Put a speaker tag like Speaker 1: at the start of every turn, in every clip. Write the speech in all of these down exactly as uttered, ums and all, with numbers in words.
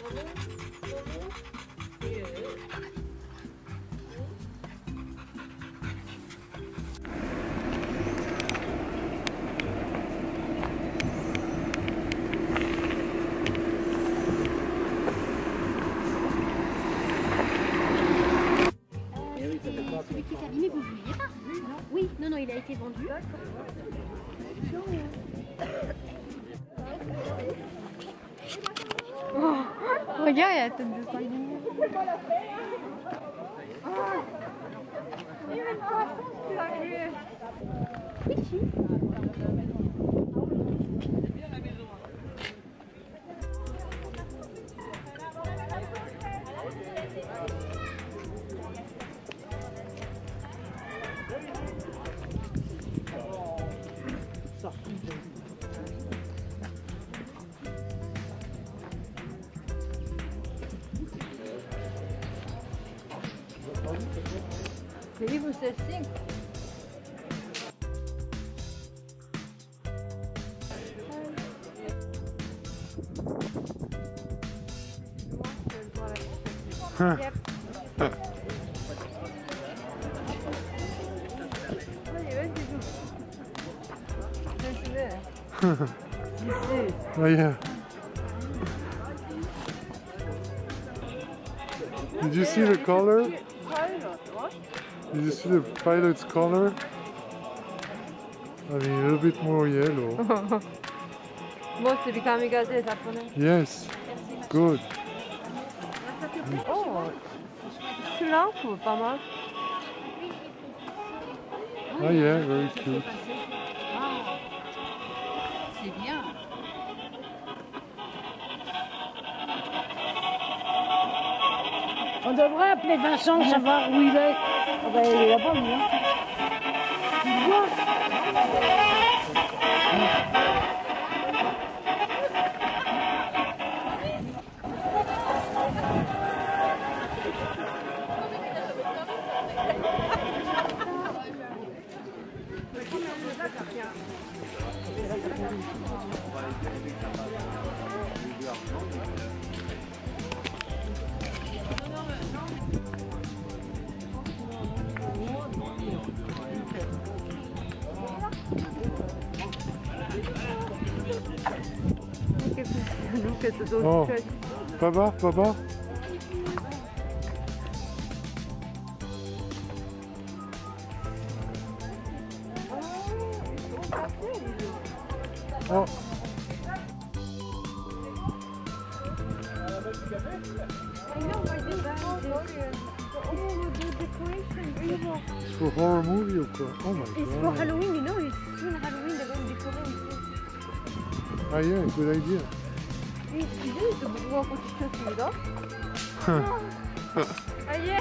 Speaker 1: Celui qui est abîmé, vous ne vouliez pas? Non. Oui, non, non, il a été vendu.
Speaker 2: Oh, regarde, il y a la tête de sardine.
Speaker 3: Maybe we should sing.
Speaker 2: Yep.
Speaker 4: Oh yeah. Did you see the color? Did you see the pilot's color? I mean, a little bit more yellow.
Speaker 2: Bon, c'est du kamikaze japonais.
Speaker 4: Yes. Good.
Speaker 2: Oh, celui-là, c'est pas mal.
Speaker 4: Oh yeah, very cute.
Speaker 3: C'est bien.
Speaker 5: On devrait appeler Vincent, savoir où il est. Ah ben, il est là-bas, lui. Hein. Tu le vois?
Speaker 4: Oh, papa, papa. Oh. C'est pour horror movie ou quoi? Oh my god.
Speaker 2: It's for Halloween, you know, it's soon Halloween, they're going to decorate it.
Speaker 4: Ah yeah, good idea.
Speaker 2: 이 이름이 좀 무궁화꽃 지켰습니다. 아 예.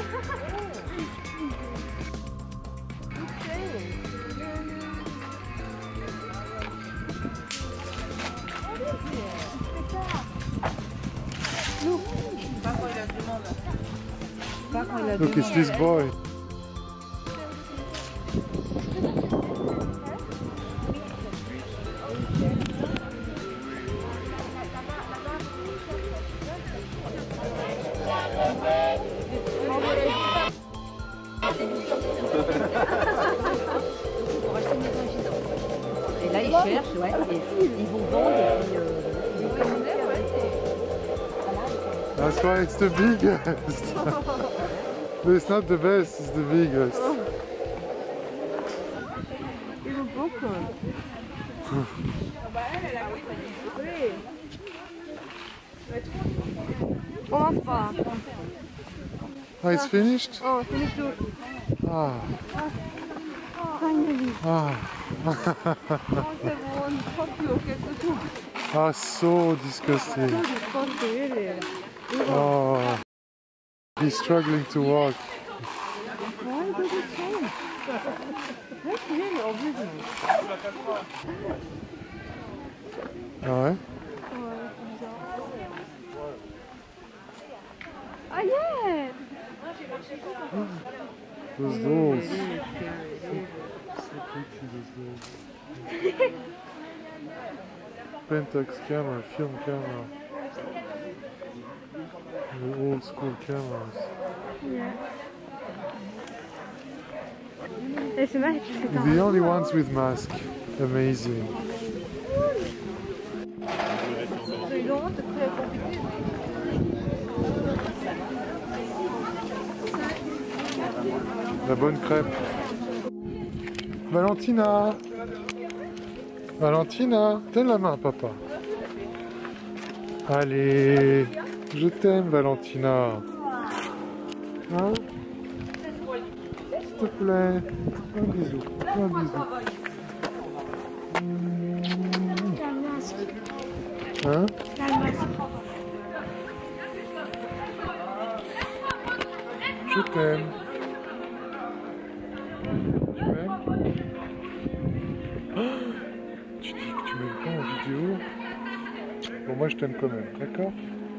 Speaker 4: Look, it's this boy.
Speaker 3: Et là, ils cherchent, ouais, et ils vont vendre. Et puis, euh,
Speaker 4: That's why it's the biggest. But it's not the best, it's the biggest.
Speaker 2: Il est beau quand même. On mange pas.
Speaker 4: Ah, it's finished?
Speaker 2: Oh, c'est le tour.
Speaker 4: Ah.
Speaker 2: Finally.
Speaker 4: Ah.
Speaker 2: Oh, c'est bon, trop quelque chose.
Speaker 4: Ah, so disgusting.
Speaker 2: So disgusting, really.
Speaker 4: Oh. He's struggling to walk.
Speaker 2: Why did it change? That's really original.
Speaker 4: Ah ouais?
Speaker 2: Ah yeah!
Speaker 4: Those dolls. So pretty, those dolls. Pentax camera, film camera. The old school cameras.
Speaker 2: Yeah. Et c'est vrai que c'est un...
Speaker 4: The only ones with mask. Amazing.
Speaker 2: Ils l'ont honte, c'est très compliqué.
Speaker 4: La bonne crêpe. Valentina. Valentina, donne la main à papa. Allez, je t'aime Valentina. Hein? S'il te plaît. Un bisou. Un bisou. Hein? Je t'aime. Tu m'aimes? Oh, tu dis que tu m'aimes pas en vidéo? Bon, moi je t'aime quand même, d'accord?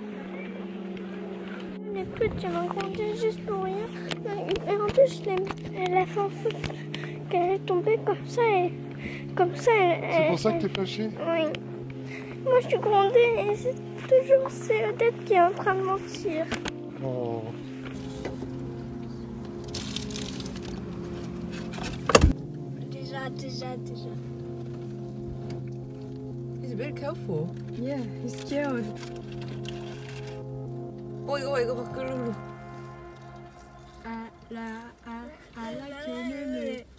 Speaker 6: Les petites, elle m'a grandi juste pour rien. Et en plus, je l'aime. Elle a fait en sorte qu'elle est tombée comme ça. Et comme ça, elle.
Speaker 4: C'est pour
Speaker 6: elle-
Speaker 4: ça que t'es fâchée?
Speaker 6: Oui. Moi, je suis grondée et c'est toujours c'est Odette qui est en train de mentir.
Speaker 4: Oh.
Speaker 6: Déjà, déjà, déjà.
Speaker 2: He's a bit careful. Yeah, he's scared. 어 이거 이거 바꾸려고.
Speaker 6: À la, à, à la télé.